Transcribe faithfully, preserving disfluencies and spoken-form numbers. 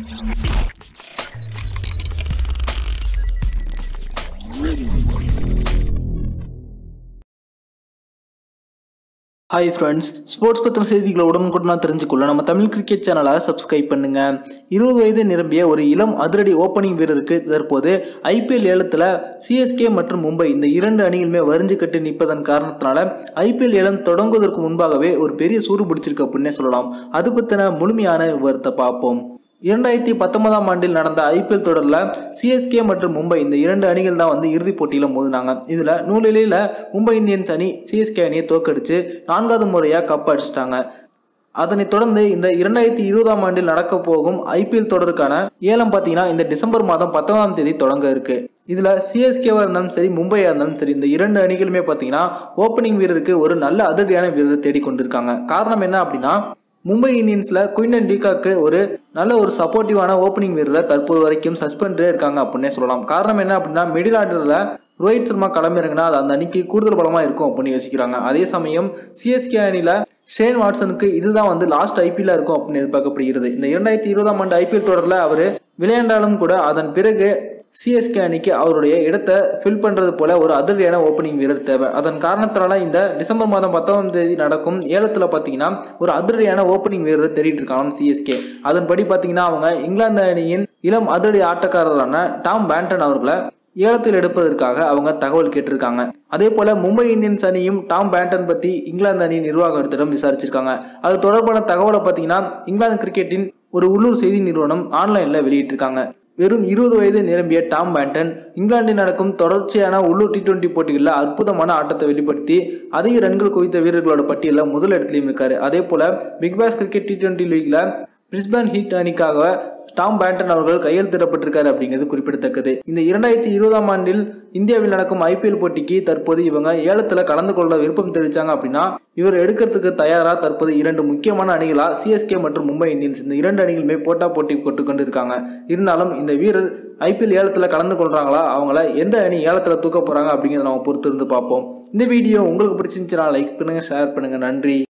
Hi friends, sports பத்தின செய்திகளை உடனுக்குடன் தெரிஞ்சுக்கொள்ள நம்ம தமிழ் கிரிக்கெட் சேனலை சப்ஸ்கிரைப் பண்ணுங்க. இருபது வயது நிரம்பிய ஒரு இளம் அதிரடி ஓப்பனிங் வீரருக்கு தற்போது ஐபிஎல் ஏலத்தில் சிஎஸ்கே மற்றும் மும்பை இந்த இரண்டு அணிகளுமே வரிஞ்சு கட்டி நிற்பதன் காரணத்தினால ஐபிஎல் ஏலம் தொடங்குவதற்கு முன்பாகவே ஒரு பெரிய சூடு பிடிச்சிருக்கு அப்படின்னே சொல்லலாம். அது பற்றின முழுமையான விவரத்தை பார்ப்போம். இரண்டாயிரத்தி பத்தொன்பதாம் ஆண்டில் நடந்த ஐபிஎல் தொடரில் சிஎஸ்கே மற்றும் மும்பை இந்த இரண்டு அணிகள் தான் வந்து இறுதிப் போட்டியில் மோதினாங்க. இதில் நூலிலையில் மும்பை இந்தியன்ஸ் அணி சிஎஸ்கே அணியை தோற்கடிச்சு நான்காவது முறையாக கப் அடிச்சிட்டாங்க. அதனைத் தொடர்ந்து இந்த இரண்டாயிரத்தி இருபதாம் ஆண்டில் நடக்க போகும் ஐபிஎல் தொடருக்கான ஏலம் பார்த்தீங்கன்னா இந்த டிசம்பர் மாதம் பத்தொன்பதாம் தேதி தொடங்க இருக்கு. இதில் சிஎஸ்கேவாக இருந்தாலும் சரி மும்பையாக இருந்தாலும் சரி இந்த இரண்டு அணிகளுமே பார்த்தீங்கன்னா ஓப்பனிங் வீரருக்கு ஒரு நல்ல அதிரடியான வீரரை தேடிக்கொண்டிருக்காங்க. காரணம் என்ன அப்படின்னா மும்பை இந்தியன்ஸ்ல குயின்டன் டிகாக்கு ஒரு நல்ல ஒரு சப்போர்ட்டிவான ஓப்பனிங் வீரரை தற்போது வரைக்கும் சஸ்பெண்டே இருக்காங்க அப்படின்னே சொல்லலாம். காரணம் என்ன அப்படின்னா மிடில் ஆர்டர்ல ரோஹித் சர்மா களமிறங்கினா அது அந்த அணிக்கு கூடுதல் பலமா இருக்கும் அப்படின்னு யோசிக்கிறாங்க. அதே சமயம் சிஎஸ்கே அணியில ஷேன் வாட்சனுக்கு இதுதான் வந்து லாஸ்ட் ஐபிஎல் இருக்கும் அப்படின்னு எதிர்பார்க்கப்படுகிறது. இந்த இரண்டாயிரத்தி இருபதாம் ஆண்டு ஐபிஎல் தொடரில் அவர் விளையாண்டாலும் கூட அதன் பிறகு சிஎஸ்கே அணிக்கு அவருடைய இடத்தை ஃபில் பண்றது போல ஒரு அதிரடியான ஓப்பனிங் வீரர் தேவை. அதன் காரணத்தினால இந்த டிசம்பர் மாதம் பத்தாம் தேதி நடக்கும் ஏலத்தில் பார்த்தீங்கன்னா ஒரு அதிரடியான ஓப்பனிங் வீரரை தேடிட்டு இருக்காங்க சிஎஸ்கே. அதன்படி பார்த்தீங்கன்னா அவங்க இங்கிலாந்து அணியின் இளம் அதிரடி ஆட்டக்காரரான டாம் பேண்டன் அவர்களை ஏலத்தில் எடுப்பதற்காக அவங்க தகவல் கேட்டிருக்காங்க. அதே போல மும்பை இந்தியன்ஸ் அணியும் டாம் பேண்டன் பத்தி இங்கிலாந்து அணி நிர்வாகத்திடம் விசாரிச்சிருக்காங்க. அது தொடர்பான தகவலை பார்த்தீங்கன்னா இங்கிலாந்து கிரிக்கெட்டின் ஒரு உள்ளூர் செய்தி நிறுவனம் ஆன்லைன்ல வெளியிட்டிருக்காங்க. வெறும் இருபது வயது நிரம்பிய டாம் பேண்டன் இங்கிலாந்தில் நடக்கும் தொடர்ச்சியான உள்ளூர் டி டுவெண்டி போட்டிகளில் அற்புதமான ஆட்டத்தை வெளிப்படுத்தி அதிக ரன்கள் குவித்த வீரர்களோட பட்டியலில் முதல் இடத்துலையும் இருக்காரு. அதே போல Big Bash cricket T twenty லீக்ல பிரிஸ்பேன் ஹீட் அணிக்காக டாம் பேண்டன் அவர்கள் கையெழுத்திடப்பட்டிருக்காரு அப்படிங்கிறது குறிப்பிடத்தக்கது. இந்த இரண்டாயிரத்தி இருபதாம் ஆண்டில் இந்தியாவில் நடக்கும் ஐபிஎல் போட்டிக்கு தற்போது இவங்க ஏலத்தில் கலந்து கொள்ள விருப்பம் தெரிவிச்சாங்க அப்படின்னா இவர் எடுக்கிறதுக்கு தயாரா தற்போது இரண்டு முக்கியமான அணிகளா சிஎஸ்கே மற்றும் மும்பை இந்தியன்ஸ் இந்த இரண்டு அணிகளுமே போட்டா போட்டி போட்டு கொண்டு இருக்காங்க. இருந்தாலும் இந்த வீரர் ஐபிஎல் ஏலத்தில் கலந்து கொள்றாங்களா, அவங்கள எந்த அணி ஏலத்தில் தூக்க போறாங்க அப்படிங்கிறத நம்ம பொறுத்து இருந்து பார்ப்போம். இந்த வீடியோ உங்களுக்கு பிடிச்சிருந்துச்சுன்னா லைக் பண்ணுங்க, ஷேர் பண்ணுங்க. நன்றி.